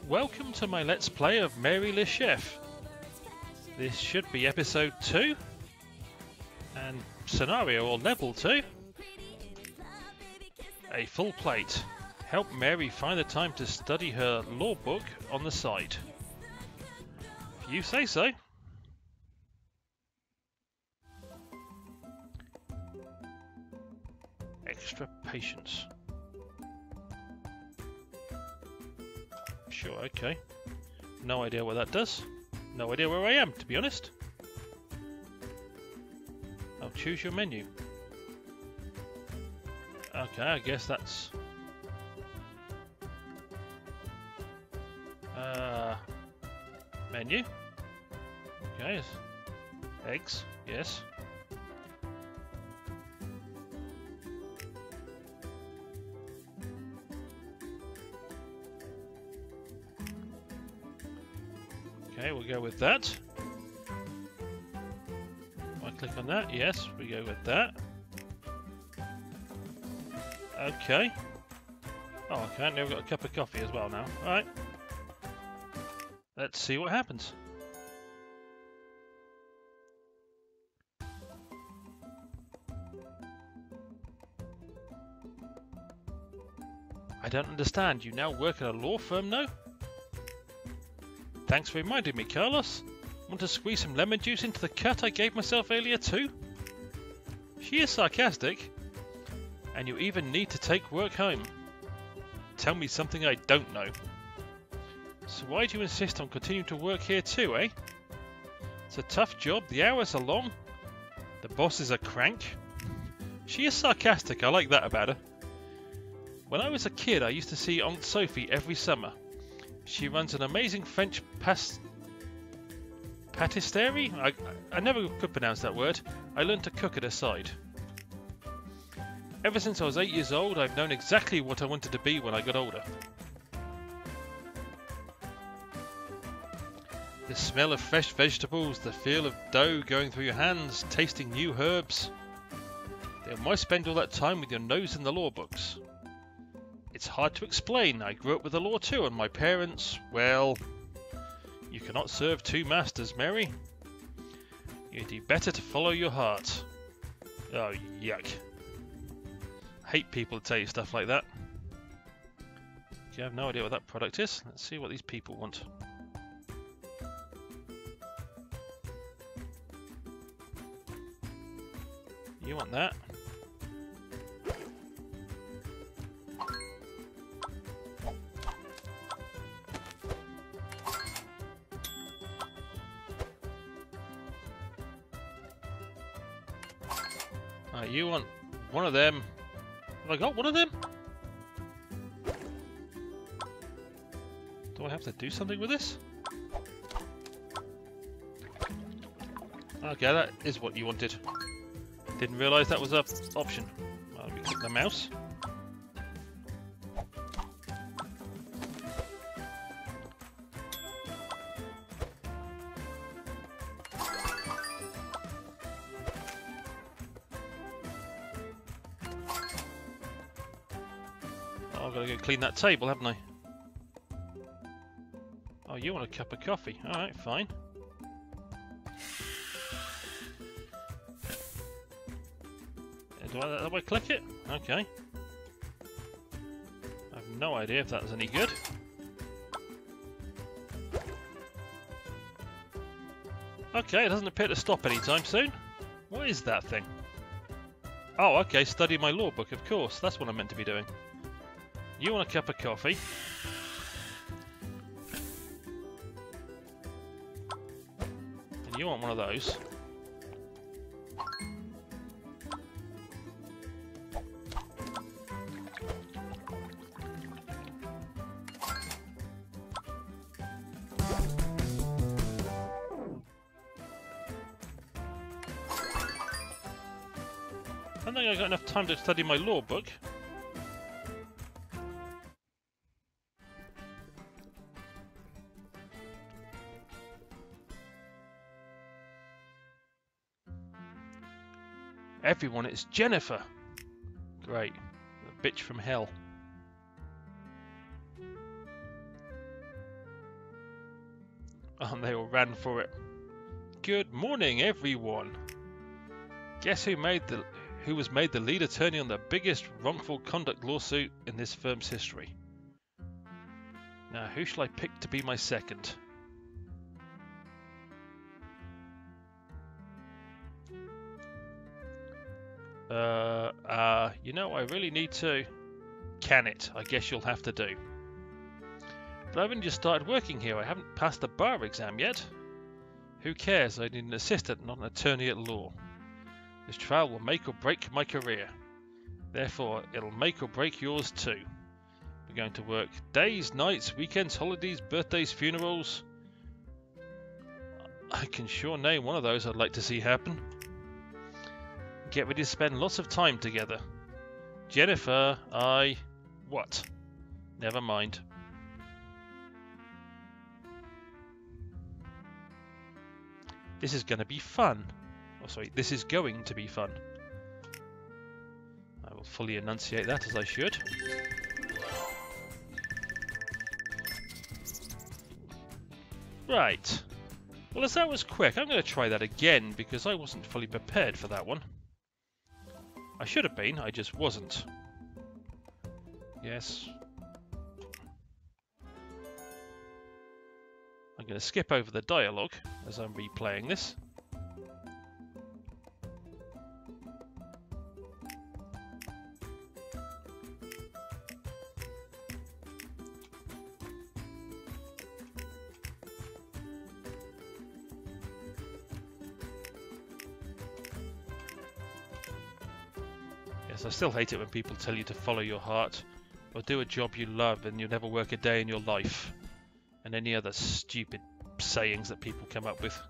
welcome to my Let's Play of Mary Le Chef. This should be episode 2 and scenario or level 2. A full plate. Help Mary find the time to study her law book on the side. If you say so. Extra patience. Sure, okay. No idea what that does. No idea where I am, to be honest. I'll choose your menu. Okay, I guess that's... menu. Okay, eggs, yes. Okay, we'll go with that. I click on that, yes, we go with that. Okay. Oh, okay, now we've got a cup of coffee as well now. Alright. Let's see what happens. I don't understand. You now work at a law firm now? Thanks for reminding me, Carlos. Want to squeeze some lemon juice into the cut I gave myself earlier too? She is sarcastic. And you even need to take work home. Tell me something I don't know. So why do you insist on continuing to work here too, eh? It's a tough job, the hours are long. The boss is a crank. She is sarcastic, I like that about her. When I was a kid, I used to see Aunt Sophie every summer. She runs an amazing French patisserie? I never could pronounce that word. I learned to cook at her side. Ever since I was 8 years old, I've known exactly what I wanted to be when I got older. The smell of fresh vegetables, the feel of dough going through your hands, tasting new herbs. Then why spend all that time with your nose in the law books? It's hard to explain. I grew up with the law too, and my parents, well... You cannot serve two masters, Mary. You do better to follow your heart. Oh, yuck. I hate people who tell you stuff like that. Okay, I have no idea what that product is. Let's see what these people want. You want that? You want one of them. Have I got one of them? Do I have to do something with this? Okay, that is what you wanted. Didn't realise that was an option. Let me click the mouse. I've got to go clean that table, haven't I? Oh, you want a cup of coffee? Alright, fine. Do I click it? Okay. I have no idea if that's any good. Okay, it doesn't appear to stop anytime soon. What is that thing? Oh, okay, study my law book, of course. That's what I'm meant to be doing. You want a cup of coffee. And you want one of those. I don't think I got enough time to study my law book. Everyone, it's Jennifer! Great. The bitch from hell. And they all ran for it. Good morning, everyone. Guess who was made the lead attorney on the biggest wrongful conduct lawsuit in this firm's history? Now, who shall I pick to be my second? You know, I really need to. Can it? I guess you'll have to do. But I've only just started working here. I haven't passed the bar exam yet. Who cares? I need an assistant, not an attorney at law. This trial will make or break my career. Therefore, it'll make or break yours too. We're going to work days, nights, weekends, holidays, birthdays, funerals. I can sure name one of those I'd like to see happen. Get ready to spend lots of time together. Jennifer, What? Never mind. This is going to be fun. Oh, sorry, this is going to be fun. I will fully enunciate that as I should. Right. Well, as that was quick, I'm going to try that again because I wasn't fully prepared for that one. I should have been, I just wasn't. Yes. I'm going to skip over the dialogue as I'm replaying this. Yes, I still hate it when people tell you to follow your heart or do a job you love and you'll never work a day in your life. And any other stupid sayings that people come up with.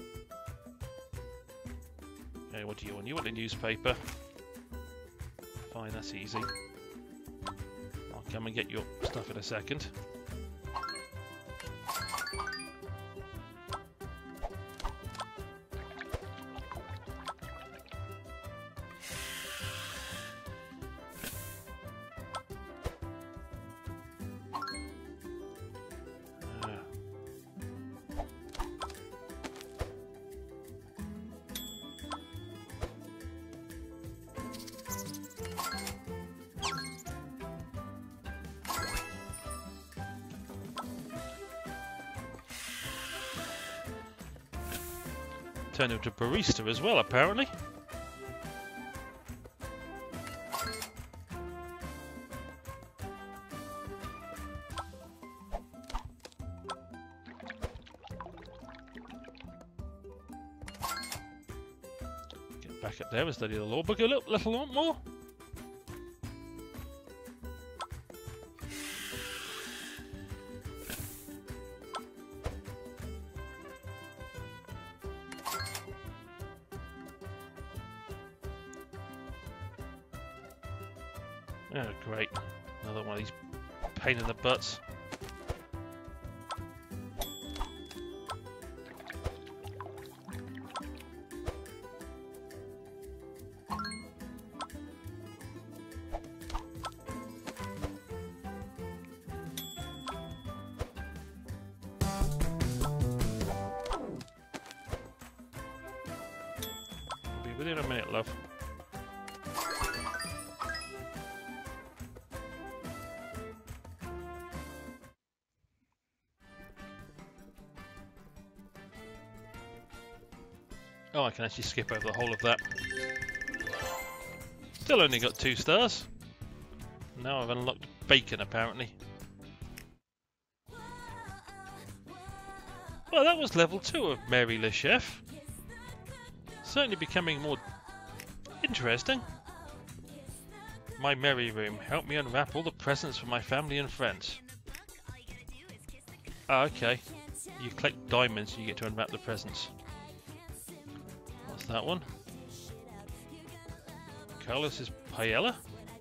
Okay, what do you want? You want a newspaper? Fine, that's easy. I'll come and get your stuff in a second. Turn into a barista as well, apparently. Get back up there and study the law book a little lot more. Oh, great. Another one of these pain in the butts. I'll be with you in a minute, love. Oh, I can actually skip over the whole of that. Still only got 2 stars. Now I've unlocked bacon, apparently. Well, that was level 2 of Mary Le Chef. Certainly becoming more interesting. My merry room. Help me unwrap all the presents for my family and friends. Ah, okay. You collect diamonds and you get to unwrap the presents. What's that one? Carlos's paella?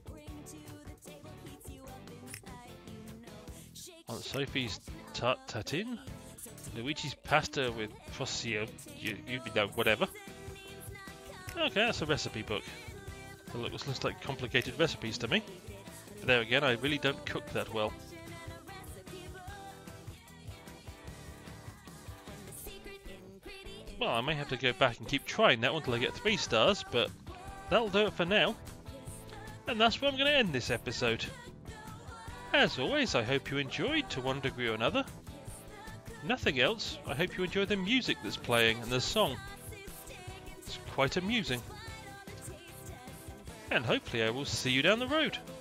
Aunt Sophie's tart tatin? Luigi's pasta with prosciutto, you know, whatever. Okay, that's a recipe book. It looks like complicated recipes to me. But there again, I really don't cook that well. Well, I may have to go back and keep trying that one until I get 3 stars, but that'll do it for now. And that's where I'm going to end this episode. As always, I hope you enjoyed to one degree or another. If nothing else, I hope you enjoy the music that's playing and the song. It's quite amusing. And hopefully I will see you down the road.